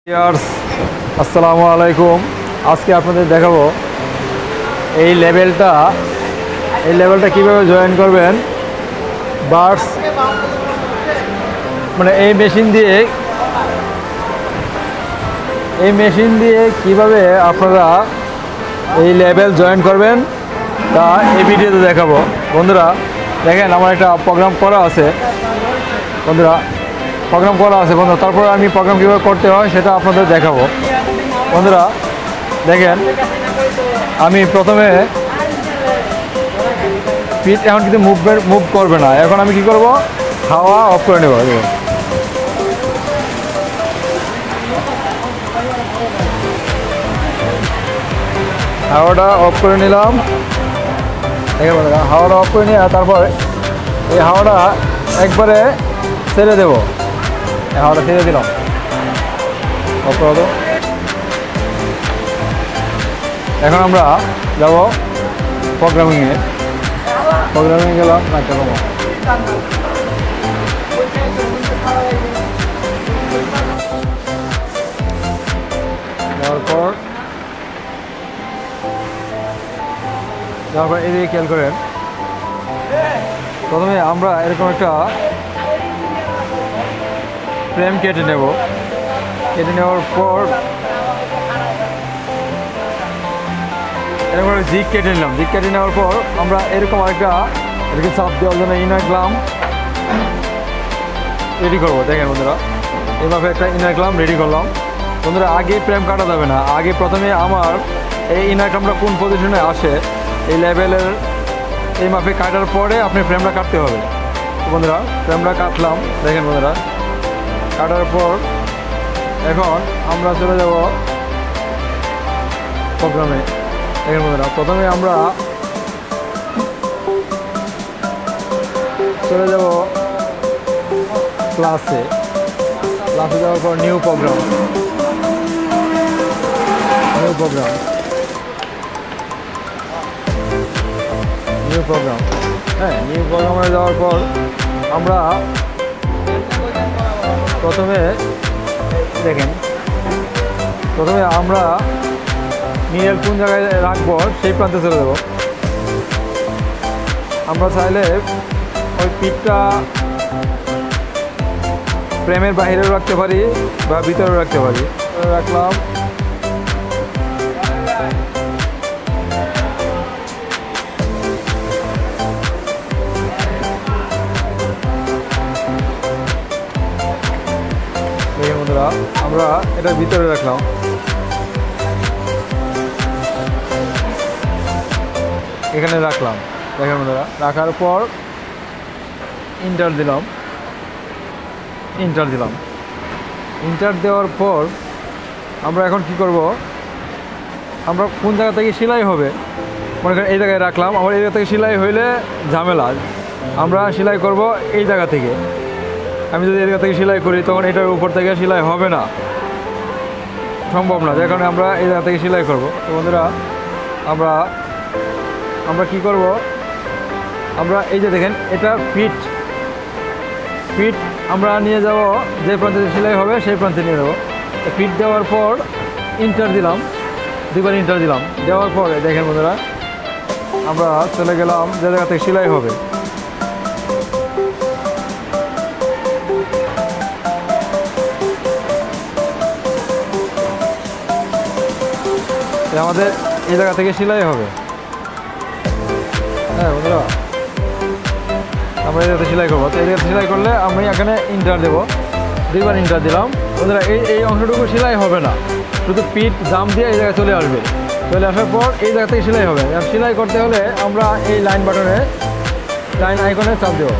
Viewers আসসালামু আলাইকুম। আজকে আপনাদের দেখাবো এই লেভেলটা কিভাবে জয়েন করবেন। বার্স মানে এই মেশিন দিয়ে কিভাবে আপনারা এই লেভেল জয়েন করবেন তা এই ভিডিওতে দেখাবো। বন্ধুরা দেখেন, আমার একটা প্রোগ্রাম করা আছে বন্ধুরা, তারপরে আমি প্রোগ্রাম কীভাবে করতে হয় সেটা আপনাদের দেখাবো। বন্ধুরা দেখেন, আমি প্রথমে ফিট এখন কিন্তু মুভ করবে না। এখন আমি কি করব, হাওয়া অফ করে নেব। হাওয়াটা অফ করে নিলাম। দেখেন বন্ধুরা, হাওয়াটা অফ করে নিয়ে তারপর এই হাওয়াটা একবারে ছেড়ে দেবো। হাওয়াটা ছেড়ে দিলাম, অফ করে দেবো। এখন আমরা যাব প্রোগ্রামিংয়ে গেলাম না কেন যাওয়ার পর এদিকে খেয়াল করেন। প্রথমে আমরা এরকম একটা ফ্রেম কেটে নেওয়ার পর এরকম জিগ কেটে নিলাম। জিগ কেটে নেওয়ার পর আমরা এরকম আরেকটা এদিকে চাপ দেওয়ার জন্য ইনার গ্লাম রেডি করবো। দেখেন বন্ধুরা, এইভাবে একটা ইনার গ্লাম রেডি করলাম। বন্ধুরা আগে ফ্রেম কাটা যাবে না, আগে প্রথমে আমার এই ইনার গ্লামটা কোন পজিশনে আসে এই লেভেলের এই মাপে কাটার পরে আপনি ফ্রেমটা কাটতে হবে। বন্ধুরা ফ্রেমটা কাটলাম। দেখেন বন্ধুরা, কাটার পর এখন আমরা চলে যাব প্রোগ্রামে। দেখেন বন্ধুরা, প্রথমে আমরা চলে যাব ক্লাসে যাওয়ার পর নিউ প্রোগ্রাম। হ্যাঁ, নিউ প্রোগ্রামে যাওয়ার পর আমরা প্রথমে আমরা নিডল কোন জায়গায় রাখবো সেই প্রান্তে চলে যাব। আমরা চাইলে ওই পিঠটা ফ্রেমের বাহিরেও রাখতে পারি বা ভিতরেও রাখতে পারি। রাখলাম। দেখেন বন্ধুরা, আমরা এটার ভিতরে রাখলাম। এখানে রাখলাম। দেখেন বন্ধুরা, রাখার পর ইন্টার দিলাম। ইন্টার দেওয়ার পর আমরা এখন কি করব, আমরা কোন জায়গা থেকে সেলাই হবে মনে করেন এই জায়গায় রাখলাম। আমার এই জায়গা থেকে সেলাই হইলে ঝামেলা, আমরা সেলাই করব এই জায়গা থেকে। আমি যদি এই জায়গা থেকে সেলাই করি তখন এটার উপর থেকে সেলাই হবে না, সম্ভব না। যার কারণে আমরা এই জায়গা থেকে সেলাই করব। তো বন্ধুরা আমরা কি করব, আমরা এই যে দেখেন এটা ফিট আমরা নিয়ে যাব যে প্রান্তে সেলাই হবে সেই প্রান্তে নিয়ে যাবো। ফিট দেওয়ার পর ইন্টার দিলাম, দুইবার ইন্টার দিলাম। দেওয়ার পরে দেখেন বন্ধুরা, আমরা চলে গেলাম যে জায়গা থেকে সেলাই হবে। আমাদের এই জায়গা থেকে সেলাই হবে। হ্যাঁ বন্ধুরা, আমরা এই জায়গাতে সেলাই করবো। তো এই জায়গাতে সেলাই করলে আমি এখানে ইন্টার দেবো, দুইবার ইন্টার দিলাম। বন্ধুরা এই অংশটুকু সেলাই হবে না, শুধু পিঠ জাম দিয়ে এই জায়গায় চলে আসার পর এই জায়গা থেকে সেলাই হবে। আর সেলাই করতে হলে আমরা এই লাইন আইকনে চাপ দেবো।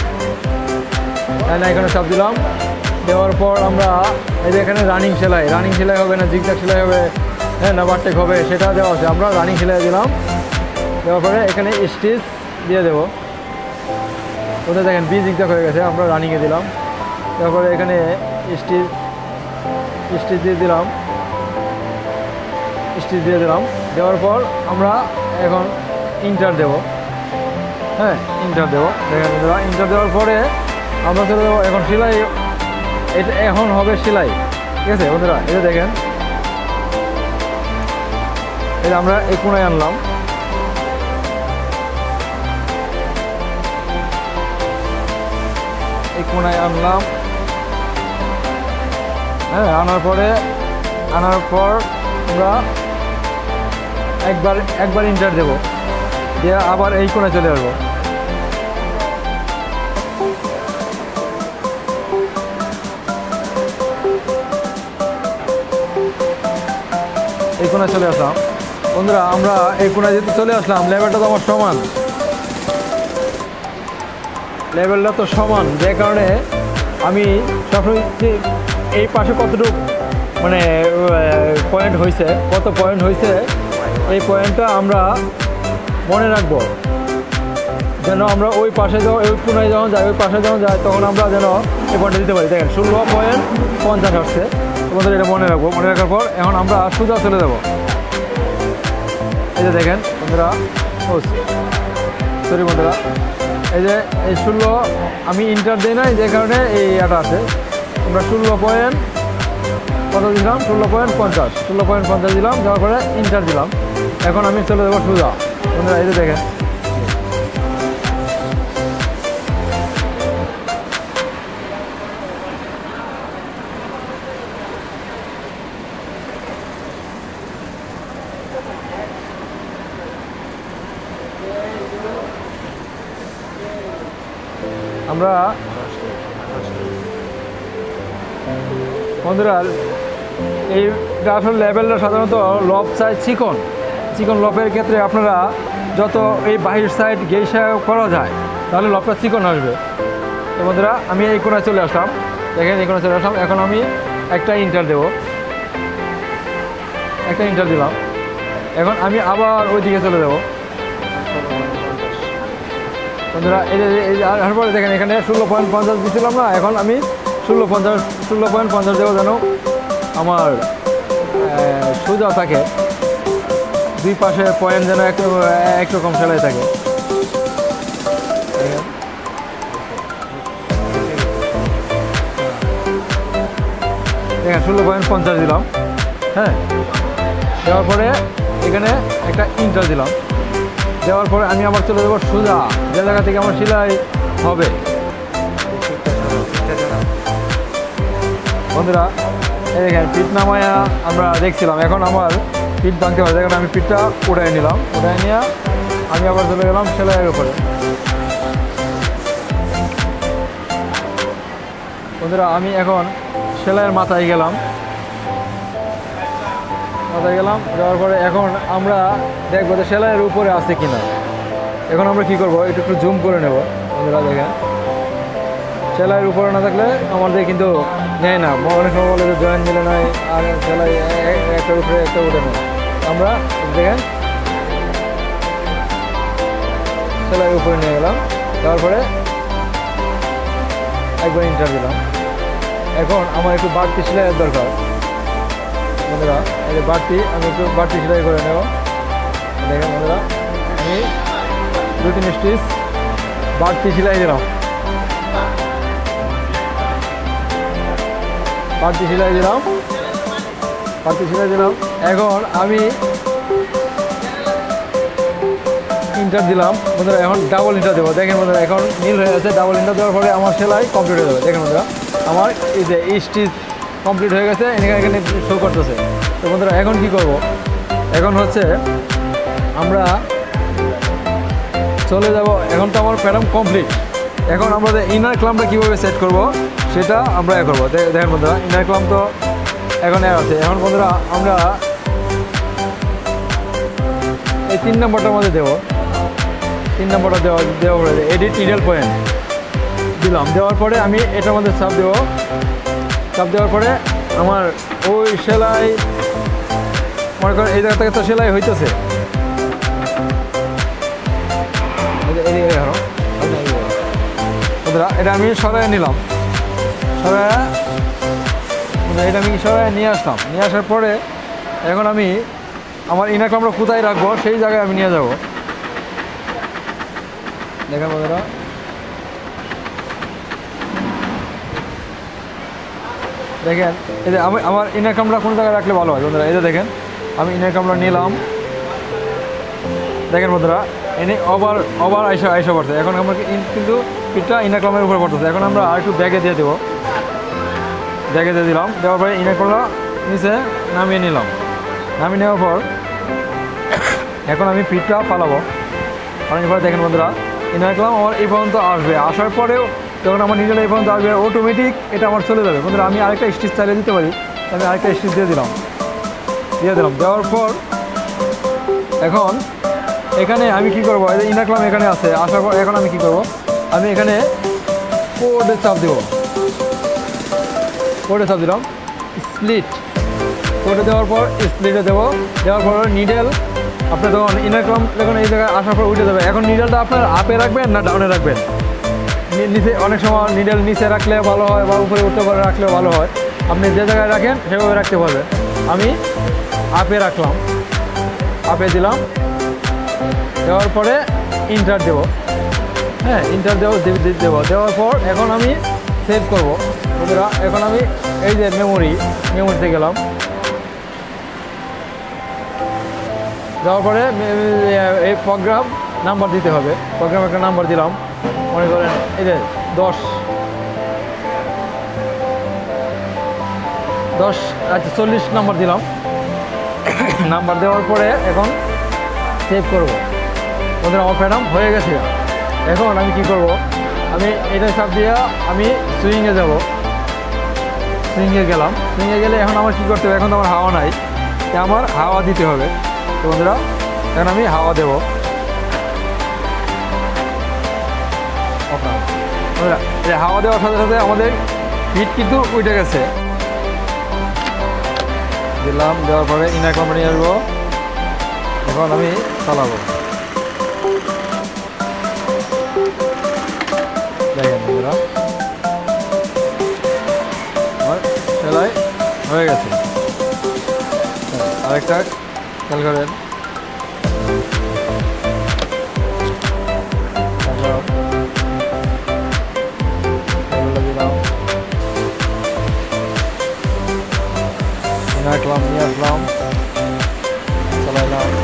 লাইন আইকনে চাপ দিলাম। দেওয়ার পর আমরা এই যে এখানে রানিং সেলাই হবে না জিগজ্যাগ সেলাই হবে, হ্যাঁ না বারটেক হবে, সেটা দেওয়া আছে। আমরা রানিং সেলাই দিলাম। দেওয়ার পরে এখানে স্টিচ দিয়ে দেবো। ওটা দেখেন বি জিগজ্যাগ হয়ে গেছে, আমরা রানিংয়ে দিলাম। তারপরে এখানে স্টিচ দিয়ে দিলাম। দেওয়ার পর আমরা এখন ইন্টার দেব। হ্যাঁ, ইন্টার দেবো। দেখেন বন্ধুরা, ইন্টার দেওয়ার পরে আমরা চলে যাবো এখন সেলাই। এটা এখন হবে সেলাই। ঠিক আছে বন্ধুরা, এই যে দেখেন, এই যে আমরা এই কোণায় আনলাম, এই কোণায় আনলাম। হ্যাঁ, আনার পর আমরা একবার ইন্টার দেবো, দিয়ে আবার এই কোণায় চলে আসবো। এই কোণায় চলে আসলাম বন্ধুরা, আমরা এই কোণায় যেহেতু চলে আসলাম, লেভেলটা তো আমার সমান, লেভেলটা তো সমান, যে কারণে আমি সবসময় এই পাশে কতটুকু মানে পয়েন্ট হয়েছে, কত পয়েন্ট হয়েছে, এই পয়েন্টটা আমরা মনে রাখবো, যেন আমরা ওই পাশে যখন ওই কোণায় যখন যাই, ওই পাশে যখন যাই, তখন আমরা যেন এই পয়েন্টটা দিতে পারি। দেখেন 16.50 আসছে, তোমাদের এটা মনে রাখবো। মনে রাখার পর এখন আমরা সোজা চলে যাবো। এই যে দেখেন বন্ধুরা, সরি বন্ধুরা, এই যে এই 16 আমি ইন্টার দিই নাই, যে কারণে এই এটা আছে। আমরা 16 কত দিলাম, 16.50 দিলাম, যাওয়ার পরে ইন্টার দিলাম। এখন আমি চলে যাবো সোজা বন্ধুরা। এই যে দেখেন, আমরা বন্ধুরা এইটা আসলে লেভেলটা সাধারণত লব সাইড চিকন লবের ক্ষেত্রে আপনারা যত এই বাহির সাইড গেইসা করা যায়, তাহলে লবটা চিকন আসবে। তো বন্ধুরা, আমি এই কোণায় চলে আসলাম, দেখেন এই কোণায় চলে আসলাম। এখন আমি একটা ইন্টার দেব, একটা ইন্টার দিলাম। এখন আমি আবার ওই দিকে চলে যাব বন্ধুরা। এই যে তারপরে দেখেন এখানে 16.50 দিয়েছিলাম না, এখন আমি 16.50 দেবো, যেন আমার সোজা থাকে, দুই পাশে পয়েন্ট যেন একরকম সেলাই থাকে। দেখেন 16.50 দিলাম। হ্যাঁ, দেওয়ার পরে এখানে একটা ইন্টার দিলাম, দেওয়ার পরে আমি আবার চলে যাবো সোজা যে জায়গা থেকে আমার সেলাই হবে বন্ধুরা। এই দেখেন পিঠ নামায়া আমরা দেখছিলাম, এখন আমার পিঠ ভাঙতে হবে। দেখেন আমি পিঠটা উঠাই নিলাম, উঠাই নিয়ে আমি আবার চলে গেলাম সেলাইয়ের উপরে বন্ধুরা। আমি এখন সেলাইয়ের মাথায় গেলাম, যাওয়ার পরে এখন আমরা দেখবো যে সেলাইয়ের উপরে আছে কিনা। এখন আমরা কি করব, একটু জুম করে নেব বন্ধুরা। দেখেন সেলাইয়ের উপরে না থাকলে আমাদের কিন্তু নেয় না, অনেক সময় বলে যে জয়েন্ট মিলে নেয়, আর সেলাই একটার উপরে একটা উঠে নেয়। আমরা দেখেন সেলাইয়ের উপরে নিয়ে গেলাম, যাওয়ার পরে একবার ইন্টার দিলাম। এখন আমার একটু বাড়তি সেলাইয়ের দরকার বন্ধুরা, এই যে আমি একটু বাড়তি সেলাই করে নেব। দেখেন বন্ধুরা, আমি 2-3 স্টিচ বাড়তি সেলাই দিলাম, বাড়তি সেলাই দিলাম। এখন আমি ইন্টার দিলাম বন্ধুরা, এখন ডাবল ইন্টার দেবো। দেখেন বন্ধুরা, এখন নীল হয়ে আছে, ডাবল ইন্টার দেওয়ার পরে আমার সেলাই কমপ্লিট হয়ে যাবে। দেখেন বন্ধুরা, আমার এই যে স্টিচ কমপ্লিট হয়ে গেছে, এখানে শো করতেছে। তো বন্ধুরা, এখন কি করব, এখন হচ্ছে আমরা চলে যাব। এখন তো আমার প্যাটার্ন কমপ্লিট। এখন আমরা ইনার ক্লাম্পটা কীভাবে সেট করব সেটা আমরা করবো। দেখেন বন্ধুরা, ইনার ক্লাম্প তো এখন আছে। এখন বন্ধুরা আমরা এই 3 নম্বরটার মধ্যে দেবো, 3 নম্বরটা দেওয়া পড়ে এডিট নিডল পয়েন্ট দিলাম। দেওয়ার পরে আমি এটার মধ্যে চাপ দেবো, চাপ দেওয়ার পরে আমার ওই সেলাই মনে করেন এই জায়গা থেকে তো সেলাই হইতেছে, বন্ধুরা এটা আমি সরাই নিলাম, এটা আমি সরাই নিয়ে আসলাম। নিয়ে আসার পরে এখন আমি আমার ইনার ক্লাম্পটা কোথায় রাখবো সেই জায়গায় আমি নিয়ে যাব। দেখেন বন্ধুরা, দেখেন এই যে আমি আমার ইনার কামরা কোন জায়গায় রাখলে ভালো হয় বন্ধুরা, এই যে দেখেন আমি ইনার কামরা নিলাম, দেখেন বন্ধুরা এনে ওভার আইসা পড়ছে। এখন আমরা কিন্তু পিঠটা ইনার কামের উপরে পড়তেছে। এখন আমরা আর একটু ব্যাগে দিয়ে দেবো, ব্যাগে দিয়ে দিলাম, দেওয়ার পরে ইনার কামরা নিচে নামিয়ে নিলাম। নামিয়ে নেওয়ার পর এখন আমি পিঠটা পালাবো। অনেক পরে দেখেন বন্ধুরা ইনার কালাম আমার এই পর্যন্ত আসবে, আসার পরেও যখন আমার নিজের এই পর্যন্ত আসবে অটোমেটিক এটা আমার চলে যাবে বন্ধুরা। আমি আরেকটা স্টিচ চালিয়ে দিতে পারি, আমি আরেকটা স্টিচ দিয়ে দিলাম, দেওয়ার পর এখন এখানে আমি কি করবো, এই যে ইনার কালাম এখানে আছে, আসার পর এখন আমি কি করব, আমি এখানে কোডে চাপ দেবো, কোডে চাপ দিলাম, স্প্লিট কোডে দেওয়ার পর স্প্লিটে দেওয়ার পর নিডেল আপনি তখন ইনার কালাম যখন এই জায়গায় আসার পর উঠে যাবে। এখন নিডেলটা আপনার আপে রাখবেন না ডাউনে রাখবেন, নিচে অনেক সময় নিডেল নিচে রাখলে ভালো হয় বা উপরে উঠতে পারে রাখলেও ভালো হয়, আপনি যে জায়গায় রাখেন সেভাবে রাখতে পারবেন। আমি আপে রাখলাম, আপে দিলাম, দেওয়ার পরে ইন্টার দেবো, হ্যাঁ ইন্টার দেওয়ার পর এখন আমি সেভ করবো বন্ধুরা। এখন আমি এই যে মেমোরিতে গেলাম, যাওয়ার পরে এই প্রোগ্রাম নাম্বার দিতে হবে, প্রোগ্রাম একটা নাম্বার দিলাম, মনে করেন এই যে 10 আচ্ছা 40 নাম্বার দিলাম। নাম্বার দেওয়ার পরে এখন সেভ করব বন্ধুরা। আমার প্যাডাম হয়ে গেছে। এখন আমি কি করব, আমি এটা চাপ দিয়ে আমি সুইংয়ে যাব, সুইংয়ে গেলাম, সুইংয়ে গেলে এখন আমার কী করতে হবে, এখন তো আমার হাওয়া নাই, আমার হাওয়া দিতে হবে। তো বন্ধুরা এখন আমি হাওয়া দেবো, বন্ধুরা এই হাওয়া দেওয়ার সাথে সাথে আমাদের হিট কিন্তু উঠে গেছে। দিলাম, দেওয়ার পরে ইনার কোম্পানি আসবো, এখন আমি চালাবো, দেখেন বন্ধুরা আমার সেলাই হয়ে গেছে। আরেকটা খেয়াল করেন, রাখলাম, নিয়ে আসলাম, চালাইলাম,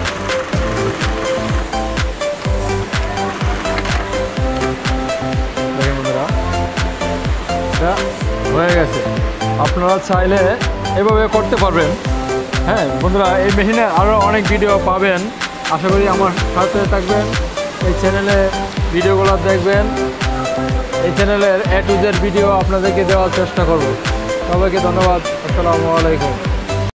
দেখেন বন্ধুরা এটা হয়ে গেছে। আপনারা চাইলে এভাবে করতে পারবেন। হ্যাঁ বন্ধুরা এই মেশিনে আরও অনেক ভিডিও পাবেন, আশা করি আমার সাথে থাকবেন, এই চ্যানেলে ভিডিওগুলো দেখবেন, এই চ্যানেলের A to Z ভিডিও আপনাদেরকে দেওয়ার চেষ্টা করব। সবাইকে ধন্যবাদ, আসসালামু আলাইকুম।